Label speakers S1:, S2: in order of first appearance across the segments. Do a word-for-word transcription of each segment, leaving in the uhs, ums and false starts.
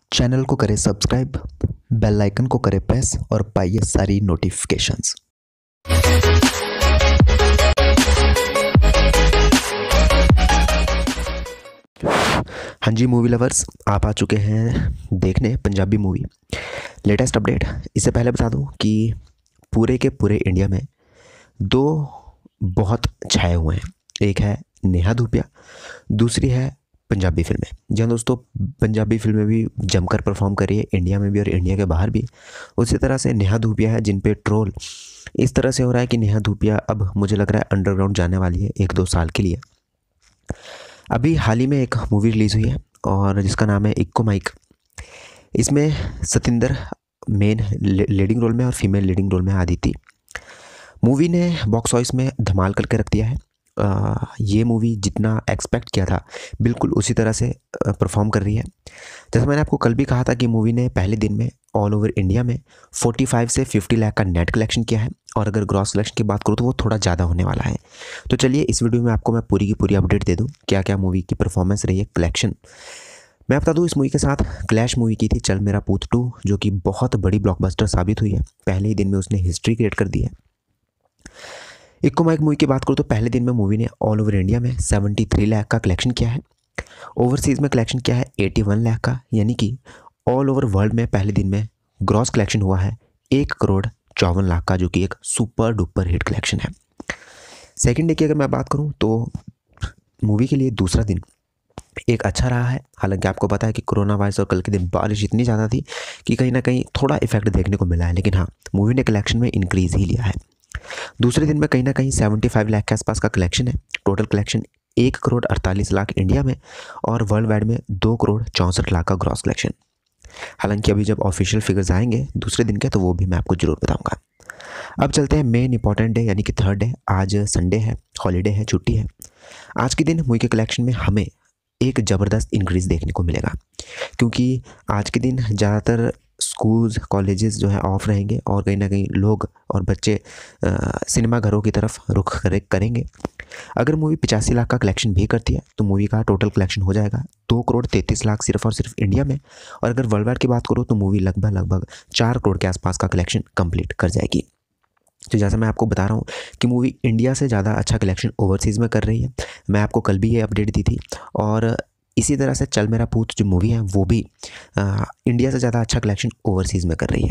S1: Channel को करें subscribe, bell icon को करें प्रेस और पाइए सारी नोटिफिकेशंस। हाँ जी मूवी लवर्स, आप आ चुके हैं देखने पंजाबी मूवी लेटेस्ट अपडेट। इससे पहले बता दूं कि पूरे के पूरे इंडिया में दो बहुत छाए हुए हैं। एक है नेहा धूपिया, दूसरी है पंजाबी फिल्में। जी हाँ दोस्तों, पंजाबी फिल्में भी जमकर परफॉर्म कर रही है इंडिया में भी और इंडिया के बाहर भी। उसी तरह से नेहा धूपिया है जिन पे ट्रोल इस तरह से हो रहा है कि नेहा धूपिया अब मुझे लग रहा है अंडरग्राउंड जाने वाली है एक दो साल के लिए। अभी हाल ही में एक मूवी रिलीज़ हुई है और जिसका नाम है इक्को माइक। इसमें सतिंदर मेन लीडिंग रोल में और फीमेल लीडिंग रोल में आदिति। मूवी ने बॉक्स ऑफिस में धमाल करके रख दिया है। आ, ये मूवी जितना एक्सपेक्ट किया था बिल्कुल उसी तरह से परफॉर्म कर रही है। जैसे मैंने आपको कल भी कहा था कि मूवी ने पहले दिन में ऑल ओवर इंडिया में पैंतालीस से पचास लाख का नेट कलेक्शन किया है और अगर ग्रॉस कलेक्शन की बात करूँ तो वो थोड़ा ज़्यादा होने वाला है। तो चलिए इस वीडियो में आपको मैं पूरी की पूरी अपडेट दे दूँ क्या क्या मूवी की परफॉर्मेंस रही है, कलेक्शन। मैं बता दूँ इस मूवी के साथ क्लैश मूवी की थी चल मेरा पूत टू, जो कि बहुत बड़ी ब्लॉकबस्टर साबित हुई है। पहले ही दिन में उसने हिस्ट्री क्रिएट कर दी है। इक्को माइक मूवी की बात करूँ तो पहले दिन में मूवी ने ऑल ओवर इंडिया में तिहत्तर लाख का कलेक्शन किया है। ओवरसीज़ में कलेक्शन किया है इक्यासी लाख का, यानी कि ऑल ओवर वर्ल्ड में पहले दिन में ग्रॉस कलेक्शन हुआ है एक करोड़ चौवन लाख का, जो कि एक सुपर डुपर हिट कलेक्शन है। सेकेंड डे की अगर मैं बात करूँ तो मूवी के लिए दूसरा दिन एक अच्छा रहा है। हालांकि आपको पता है कि कोरोना वायरस और कल के दिन बारिश इतनी ज़्यादा थी कि कहीं ना कहीं थोड़ा इफेक्ट देखने को मिला है, लेकिन हाँ मूवी ने कलेक्शन में इंक्रीज ही लिया है। दूसरे दिन में कहीं ना कहीं पचहत्तर लाख के आसपास का कलेक्शन है। टोटल कलेक्शन एक करोड़ अड़तालीस लाख इंडिया में और वर्ल्ड वाइड में दो करोड़ चौंसठ लाख का ग्रॉस कलेक्शन। हालांकि अभी जब ऑफिशियल फिगर्स आएंगे दूसरे दिन के तो वो भी मैं आपको जरूर बताऊंगा। अब चलते हैं मेन इंपॉर्टेंट डे यानी कि थर्ड डे। आज संडे है, हॉलीडे है, छुट्टी है। आज के दिन मूवी के कलेक्शन में हमें एक ज़बरदस्त इंक्रीज देखने को मिलेगा, क्योंकि आज के दिन ज़्यादातर स्कूल्स कॉलेजेस जो है ऑफ रहेंगे और कहीं ना कहीं लोग और बच्चे आ, सिनेमा घरों की तरफ रुख करे, करेंगे। अगर मूवी पचासी लाख का कलेक्शन भी करती है तो मूवी का टोटल कलेक्शन हो जाएगा दो करोड़ तैंतीस लाख सिर्फ और सिर्फ इंडिया में। और अगर वर्ल्ड वाइड की बात करूँ तो मूवी लगभग लगभग चार करोड़ के आसपास का कलेक्शन कंप्लीट कर जाएगी। तो जैसा मैं आपको बता रहा हूँ कि मूवी इंडिया से ज़्यादा अच्छा कलेक्शन ओवरसीज़ में कर रही है। मैं आपको कल भी ये अपडेट दी थी और इसी तरह से चल मेरा पूत जो मूवी है वो भी आ, इंडिया से ज़्यादा अच्छा कलेक्शन ओवरसीज़ में कर रही है।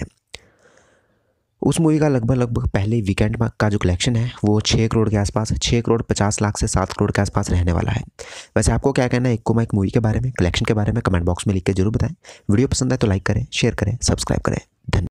S1: उस मूवी का लगभग लगभग पहले वीकेंड का जो कलेक्शन है वो छः करोड़ के आसपास, छः करोड़ पचास लाख से सात करोड़ के आसपास रहने वाला है। वैसे आपको क्या कहना है इक्को माइक मूवी के बारे में, कलेक्शन के बारे में कमेंट बॉक्स में लिख के जरूर बताएं। वीडियो पसंद आए तो लाइक करें, शेयर करें, सब्सक्राइब करें।